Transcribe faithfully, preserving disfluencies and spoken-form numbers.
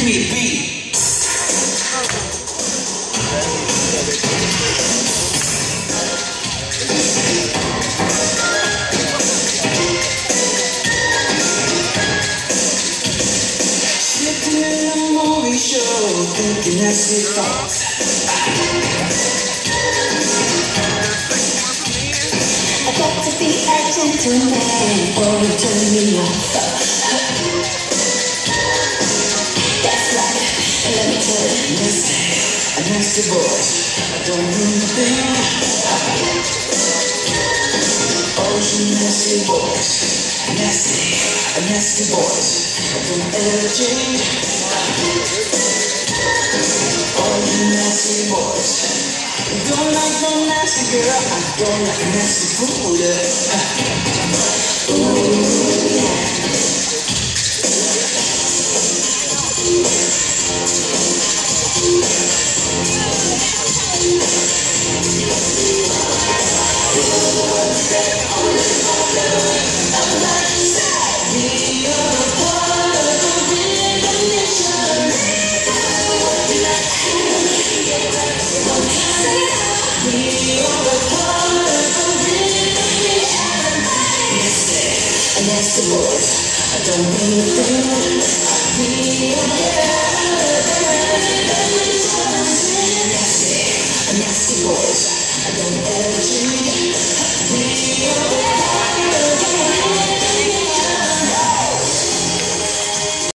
me a beat. Sitting in a movie show, thinking nasty thoughts. I got to be a gentleman or you turn me off. That's right, let me tell you. Nasty, a nasty boys, I don't mean a thing. Oh, you nasty boys, nasty, a nasty boys, I don't ever change. Oh, you nasty boys, I don't like no nasty girl, I don't like a nasty fool. Ooh, yeah. Nasty boys, I don't mean a thing. We are